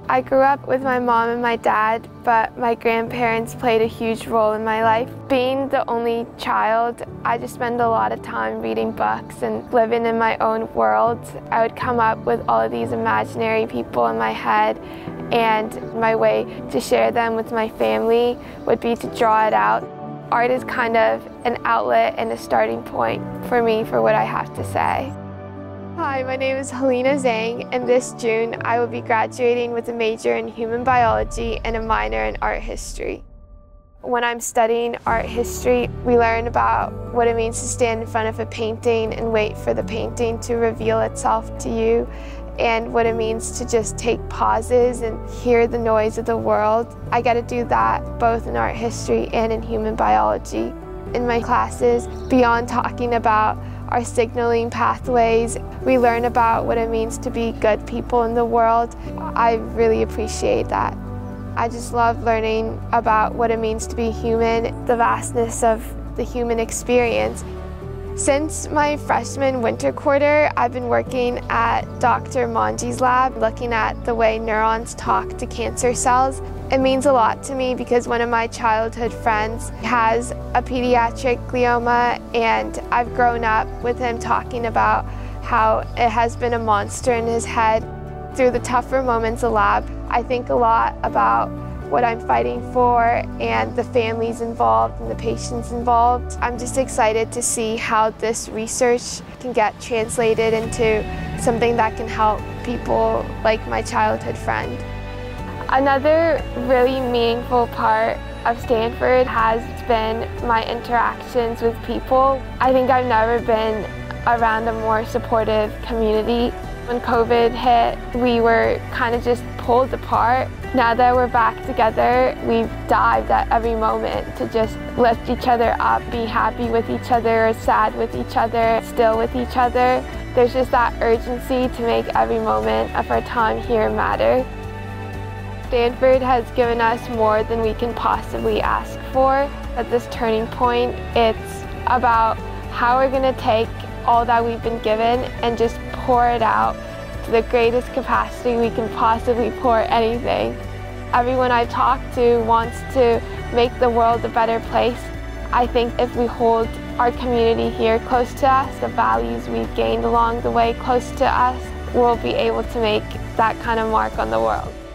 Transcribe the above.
I grew up with my mom and my dad, but my grandparents played a huge role in my life. Being the only child, I just spend a lot of time reading books and living in my own world. I would come up with all of these imaginary people in my head, and my way to share them with my family would be to draw it out. Art is kind of an outlet and a starting point for me for what I have to say. Hi, my name is Helena Zhang, and this June I will be graduating with a major in human biology and a minor in art history. When I'm studying art history, we learn about what it means to stand in front of a painting and wait for the painting to reveal itself to you, and what it means to just take pauses and hear the noise of the world. I get to do that both in art history and in human biology. In my classes, beyond talking about our signaling pathways, we learn about what it means to be good people in the world. I really appreciate that. I just love learning about what it means to be human, the vastness of the human experience. Since my freshman winter quarter, I've been working at Dr. Monje's lab, looking at the way neurons talk to cancer cells. It means a lot to me because one of my childhood friends has a pediatric glioma, and I've grown up with him talking about how it has been a monster in his head. Through the tougher moments of lab, I think a lot about what I'm fighting for and the families involved and the patients involved. I'm just excited to see how this research can get translated into something that can help people like my childhood friend. Another really meaningful part of Stanford has been my interactions with people. I think I've never been around a more supportive community. When COVID hit, we were kind of just pulled apart. Now that we're back together, we've dived at every moment to just lift each other up, be happy with each other, sad with each other, still with each other. There's just that urgency to make every moment of our time here matter. Stanford has given us more than we can possibly ask for. At this turning point, it's about how we're going to take all that we've been given and just pour it out to the greatest capacity we can possibly pour anything. Everyone I've talked to wants to make the world a better place. I think if we hold our community here close to us, the values we've gained along the way close to us, we'll be able to make that kind of mark on the world.